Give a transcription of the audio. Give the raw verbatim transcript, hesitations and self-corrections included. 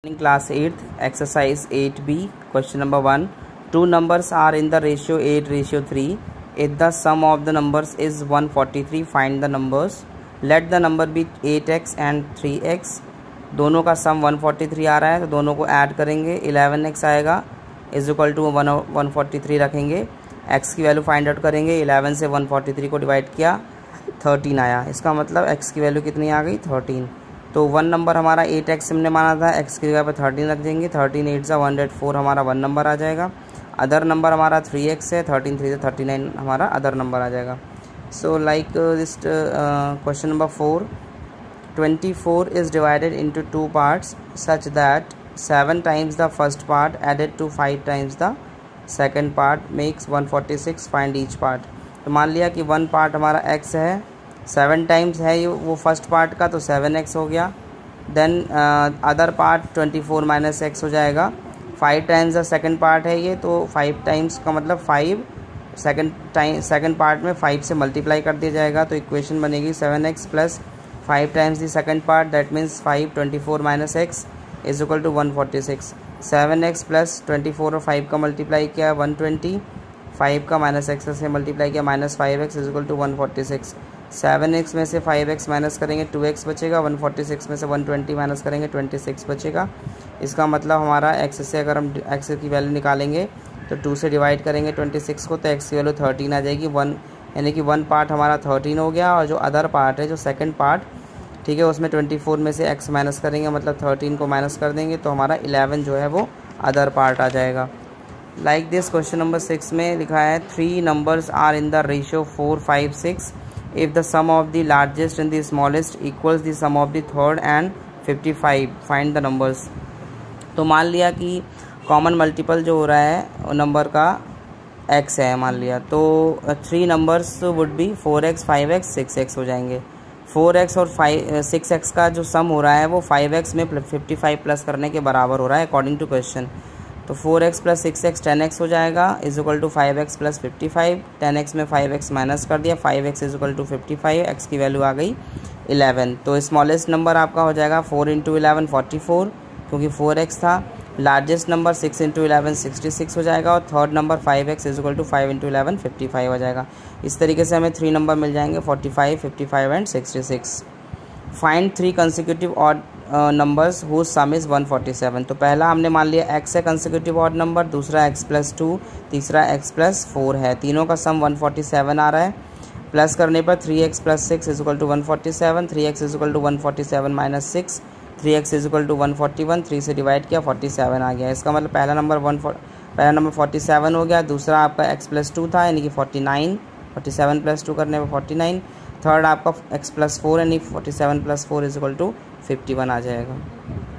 Class eighth, exercise eight B, question number one. Two numbers are in the ratio eight ratio three. If the sum of the numbers is one forty-three, find the numbers. Let the number be eight x and three x. दोनों का सम one forty-three आ रहा है तो दोनों को add करेंगे. eleven x आएगा is equal to one forty-three रखेंगे. x की वैल्यू फाइंड आउट करेंगे. eleven से one forty-three को डिवाइड किया, thirteen आया. इसका मतलब x की वैल्यू कितनी आ गई, thirteen. तो वन नंबर हमारा एट एक्स हमने माना था, एक्स की जगह पर थर्टीन रख देंगे. थर्टीन एट ज़ा वन हंड्रेड फोर हमारा वन नंबर आ जाएगा. अदर नंबर हमारा थ्री एक्स है, थर्टीन थ्री से थर्टी नाइन हमारा अदर नंबर आ जाएगा. So like this question number four. Twenty four is divided into two parts such that seven times the first part added to five times the second part makes one forty six. Find each part. तो मान लिया कि one part हमारा X है, seven times है ये वो first part का, तो सेवन एक्स हो गया. Then other part twenty four minus X हो जाएगा. Five times the second part है ये, तो फाइव टाइम्स का मतलब five second time second part में फाइव से मल्टीप्लाई कर दिया जाएगा. तो इक्वेशन बनेगी seven X plus five times the second part, that means five twenty four minus X is equal to one forty six. Seven X plus twenty four और five का multiply किया one twenty, five का minus X से multiply किया minus five X is equal to one forty six. Seven X में से five X minus करेंगे two X बचेगा. वन फोर्टी सिक्स में से वन ट्वेंटी माइनस करेंगे ट्वेंटी सिक्स बचेगा. इसका मतलब हमारा एक्स से अगर हम एक्स की वैल्यू निकालेंगे तो टू से डिवाइड करेंगे ट्वेंटी सिक्स को, तो एक्स की वैल्यू थर्टीन आ जाएगी. वन यानी कि वन पार्ट हमारा थर्टीन हो गया, और जो अदर पार्ट है जो सेकंड पार्ट, ठीक है, उसमें ट्वेंटी फोर में से एक्स माइनस करेंगे मतलब थर्टीन को माइनस कर देंगे, तो हमारा इलेवन जो है वो अदर पार्ट आ जाएगा. Like this question number six में लिखा है three numbers are in the ratio four five six. If the sum of the largest and the smallest equals the sum of the third and fifty-five, find the numbers. तो मान लिया कि common multiple जो हो रहा है number का x है मान लिया, तो three numbers would be four X five X six X हो जाएंगे. फोर एक्स और फाइव सिक्स एक्स का जो सम हो रहा है वो फाइव एक्स में फिफ्टी फाइव प्लस करने के बराबर हो रहा है अकॉर्डिंग टू क्वेश्चन. तो four X plus six X ten X हो जाएगा is equal to five X plus fifty five. Ten X में फाइव एक्स माइनस कर दिया, five X is equal to fifty five. X की value आ गई eleven. तो स्मॉलेस्ट नंबर आपका हो जाएगा four into eleven forty four, क्योंकि फोर एक्स था. Largest number six into eleven sixty six हो जाएगा, और third number five X is equal to five into eleven fifty five हो जाएगा. इस तरीके से हमें थ्री नंबर मिल जाएंगे forty five fifty five and sixty six. Find three consecutive odd numbers whose sum is one forty seven. तो पहला हमने मान लिया एक्स है कंसिक्यूटिव ऑड नंबर, दूसरा एक्स प्लस टू, तीसरा एक्स प्लस फोर है. तीनों का सम वन फोर्टी सेवन आ रहा है. प्लस करने पर three x plus six is equal to one forty seven. Three x is equal to one forty seven minus six. Three x is equal to one forty one. थ्री से divide किया forty seven आ गया. इसका मतलब पहला number one पहला number forty seven हो गया. दूसरा आपका एक्स प्लस टू था यानी कि forty nine. Forty seven plus two करने पर फोर्टी नाइन. थर्ड आपका एक्स प्लस फोर यानी forty seven plus four is equal to fifty one आ जाएगा.